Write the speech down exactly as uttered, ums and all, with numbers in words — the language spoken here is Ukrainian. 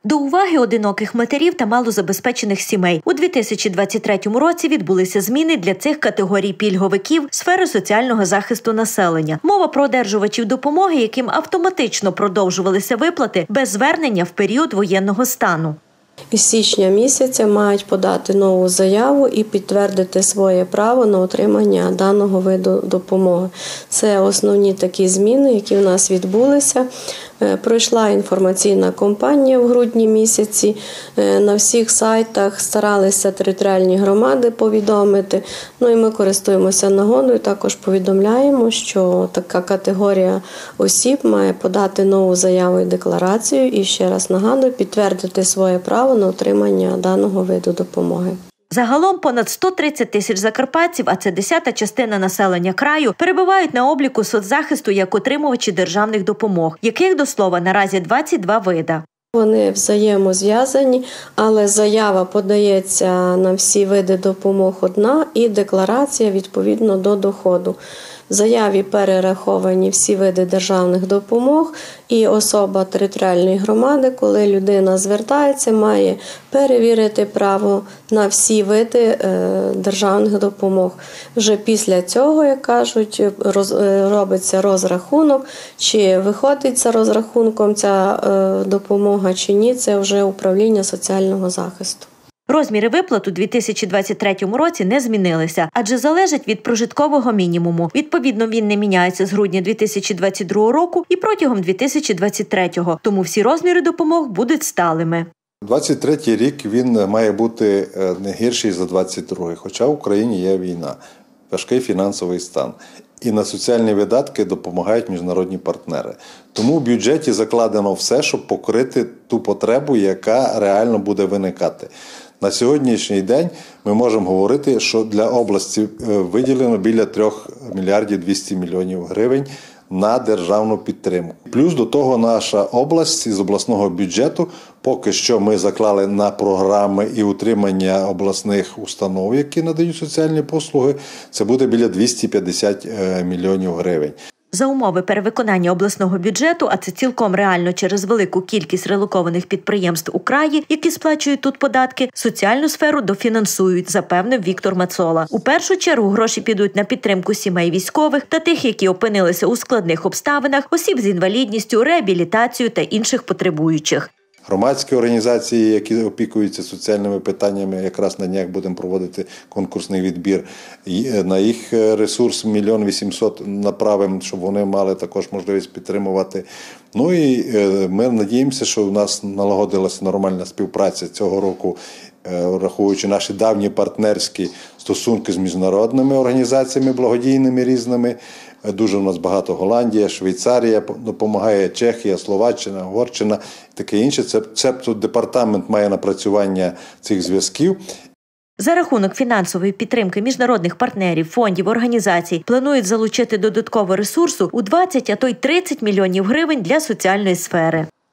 До уваги одиноких матерів та малозабезпечених сімей. У дві тисячі двадцять третьому році відбулися зміни для цих категорій пільговиків сфери соціального захисту населення. Мова про одержувачів допомоги, яким автоматично продовжувалися виплати без звернення в період воєнного стану. Із січня місяця мають подати нову заяву і підтвердити своє право на отримання даного виду допомоги. Це основні такі зміни, які в нас відбулися. Пройшла інформаційна кампанія в грудні місяці. На всіх сайтах старалися територіальні громади повідомити. Ну і ми користуємося нагодою, також повідомляємо, що така категорія осіб має подати нову заяву і декларацію і, ще раз нагадую, підтвердити своє право на отримання даного виду допомоги. Загалом понад сто тридцять тисяч закарпатців, а це десята частина населення краю, перебувають на обліку соцзахисту як отримувачі державних допомог, яких, до слова, наразі двадцять два вида. Вони взаємозв'язані, але заява подається на всі види допомог одна і декларація відповідно до доходу. В заяві перераховані всі види державних допомог, і особа територіальної громади, коли людина звертається, має перевірити право на всі види державних допомог. Вже після цього, як кажуть, робиться розрахунок, чи виходить за розрахунком ця допомога, чи ні, це вже управління соціального захисту. Розміри виплат у дві тисячі двадцять третьому році не змінилися, адже залежать від прожиткового мінімуму. Відповідно, він не міняється з грудня дві тисячі двадцять другого року і протягом дві тисячі двадцять третього, тому всі розміри допомог будуть сталими. двадцять третій рік він має бути не гірший за двадцять другий, хоча в Україні є війна, важкий фінансовий стан. І на соціальні видатки допомагають міжнародні партнери. Тому в бюджеті закладено все, щоб покрити ту потребу, яка реально буде виникати. На сьогоднішній день ми можемо говорити, що для області виділено біля трьох мільярдів двісті мільйонів гривень на державну підтримку. Плюс до того наша область з обласного бюджету, поки що ми заклали на програми і утримання обласних установ, які надають соціальні послуги, це буде біля двісті п'ятдесят мільйонів гривень. За умови перевиконання обласного бюджету, а це цілком реально через велику кількість релокованих підприємств у краї, які сплачують тут податки, соціальну сферу дофінансують, запевнив Віктор Мацола. У першу чергу гроші підуть на підтримку сімей військових та тих, які опинилися у складних обставинах, осіб з інвалідністю, реабілітацію та інших потребуючих. Громадські організації, які опікуються соціальними питаннями, якраз на днях будемо проводити конкурсний відбір. На їх ресурс мільйон вісімсот направимо, щоб вони мали також можливість підтримувати. Ну і ми надіємося, що у нас налагодилася нормальна співпраця цього року, враховуючи наші давні партнерські стосунки з міжнародними організаціями благодійними різними. Дуже у нас багато Голландія, Швейцарія допомагає, Чехія, Словаччина, Угорщина і таке інше. Це, це тут департамент має напрацювання цих зв'язків. За рахунок фінансової підтримки міжнародних партнерів, фондів, організацій планують залучити додатково ресурсу у двадцять, а то й тридцять мільйонів гривень для соціальної сфери.